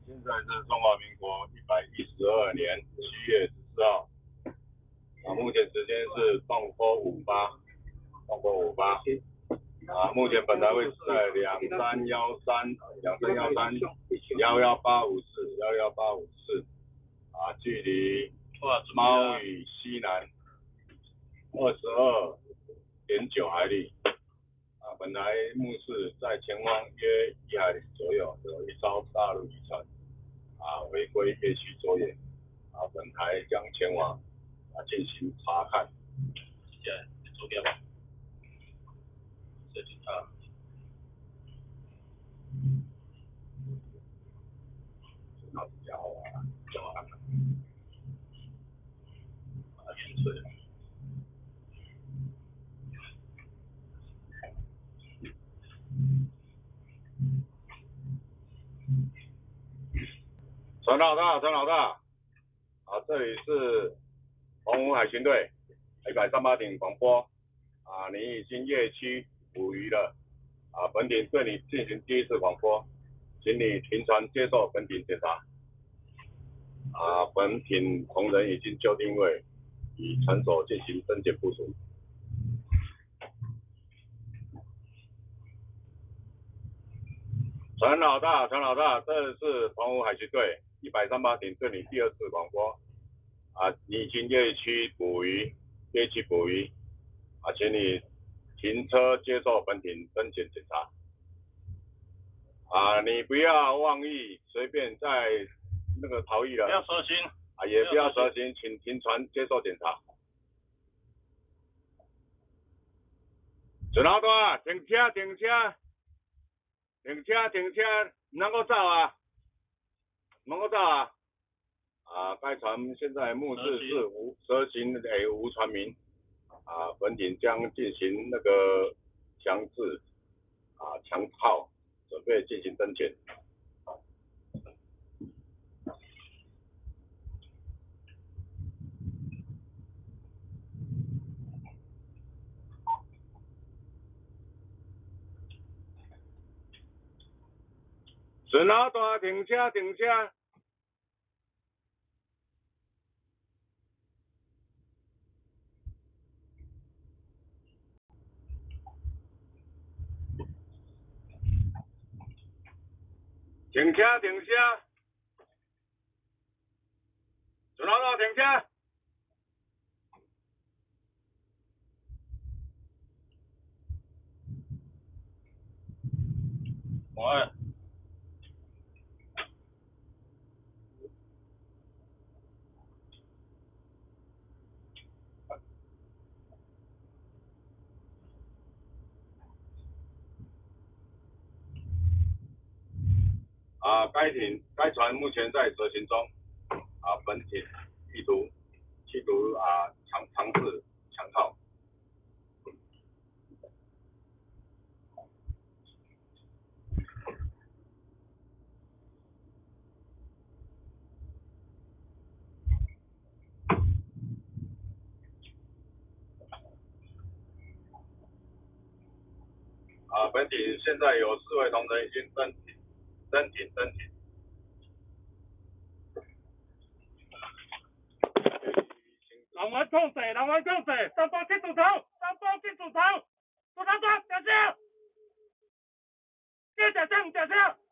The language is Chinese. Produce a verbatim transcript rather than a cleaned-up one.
现在是中华民国一百一十二年七月十四号，啊，目前时间是动波五八，动波五八，啊，目前本台位置在两三幺三，两三幺三，幺幺八五四，幺幺八五四，啊，距离猫屿西南二十二点九海里。啊，本来目视在前方约一海里左右有一艘大陆渔船，啊，违规夜区作业，啊，本台将前往啊进行查看。现在走掉吧，这警察。好家伙啊，叫我看看，啊，原罪。陈老大，陈老大，啊，这里是澎湖海巡队一百三十八艇广播，啊，你已经夜区捕鱼了，啊，本艇对你进行第一次广播，请你停船接受本艇检查。啊，本艇同仁已经就定位，已船首进行登检部署。陈老大，陈老大，这是澎湖海巡队一百三十八艇对你第二次广播。啊，你已经夜区捕鱼，夜区捕鱼，啊，请你停车接受本艇登检检查。啊，你不要妄议，随便在那个逃逸了， 不要蛇行， 啊，也不要蛇行，请停船接受检查。陈老大，停车，停车，停车，停车，唔能够走啊，唔能够走啊。啊，该船现在目视是无蛇行诶无船民，啊，本艇将进行那个强制啊强套，准备进行登检。陈老大，停车，停车。停车，停车。陈老大，停车。喂。啊，该艇该船目前在蛇行中，啊，本艇意图企图啊强强制强套。啊，本艇现在有四位同仁已经登艇登艇登艇。 人员控制，人员控制，三方进主头，三方进主头，组长长，掉下，接着正掉下。